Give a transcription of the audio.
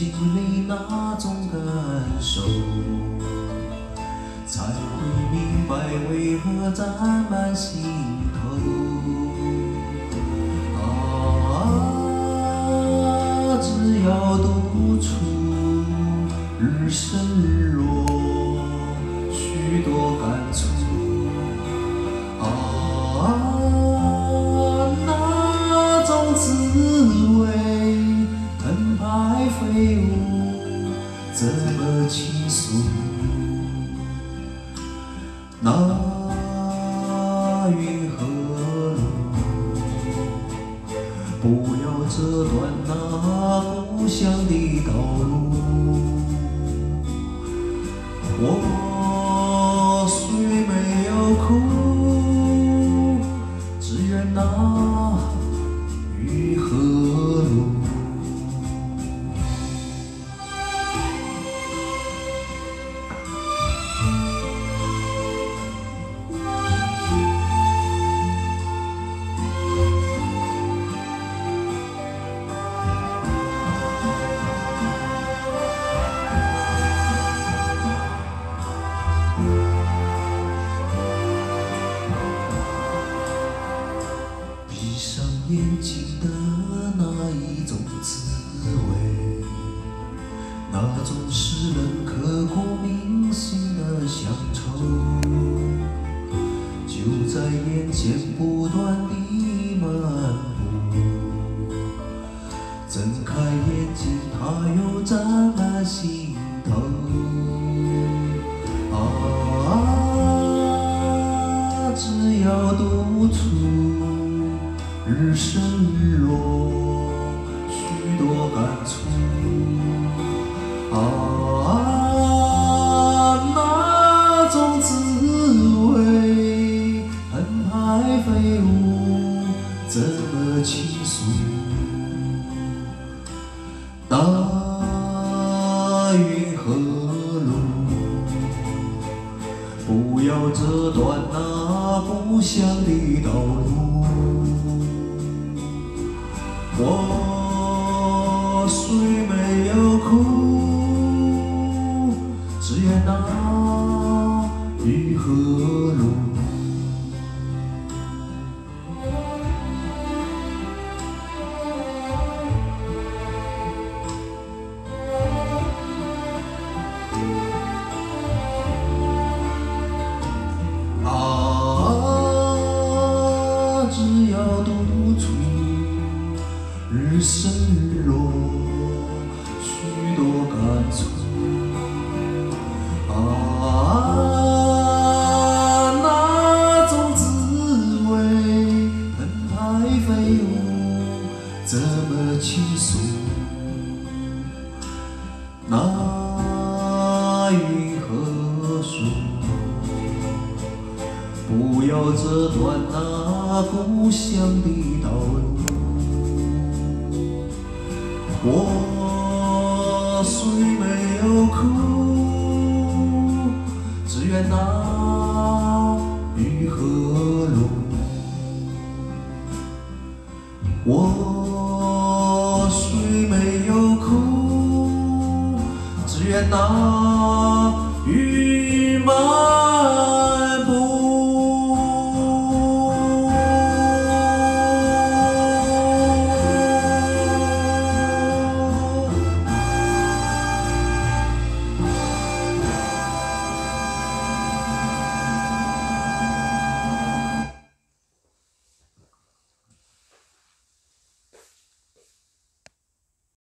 心里那种感受，才会明白为何沾满心头。只要独处，日升日落，许多感触。那种滋味，澎湃飞舞，这么倾诉。那云和路，不要折断那故乡的道路。我虽没有哭，只愿那雨和路。闭上眼睛的那一种滋味，那种使人刻骨铭心的乡愁，就在眼前不断地漫步。睁开眼睛，它又沾满心头。只要独处，日升日落，许多感触。那种滋味，澎湃飞舞，这么倾诉。那云和路，不要折断那故乡的道路。我虽没有哭，只愿那雨和路。只要独处，日升日落，许多感触。那种滋味，澎湃飞舞，这么倾诉。那云和树，不要折断那故乡的道路。我虽没有哭，只愿那雨和路。我虽没有哭，只愿那